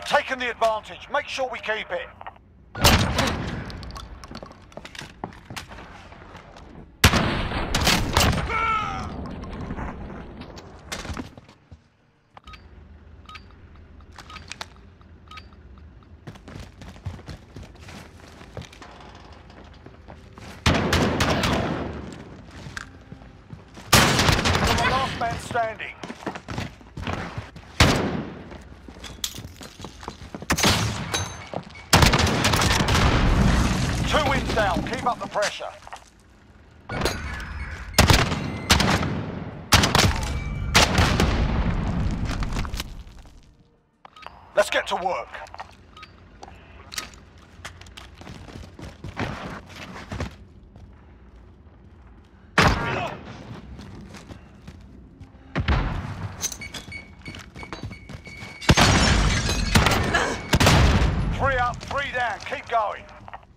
We've taken the advantage. Make sure we keep it. You're the last man standing. Two wins down. Keep up the pressure. Let's get to work. Three up, three down. Keep going.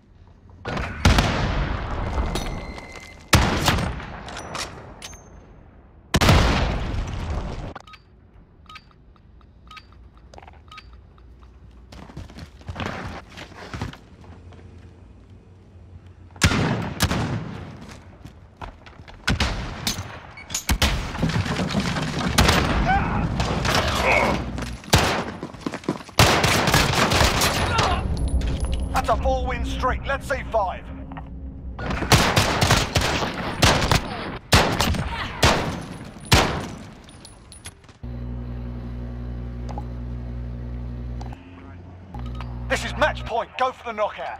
That's a 4-win streak. Let's see 5. This is match point. Go for the knockout.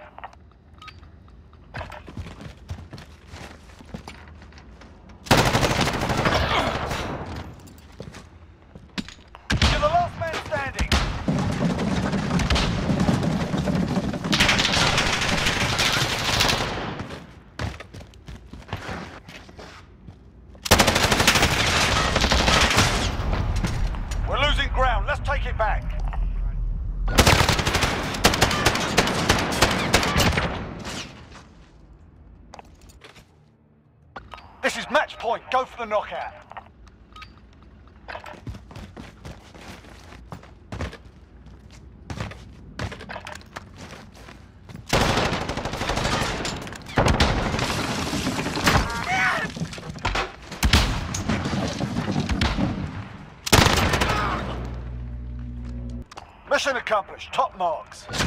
You're the last man standing. We're losing ground. Let's take it back. This is match point. Go for the knockout. Mission accomplished. Top marks.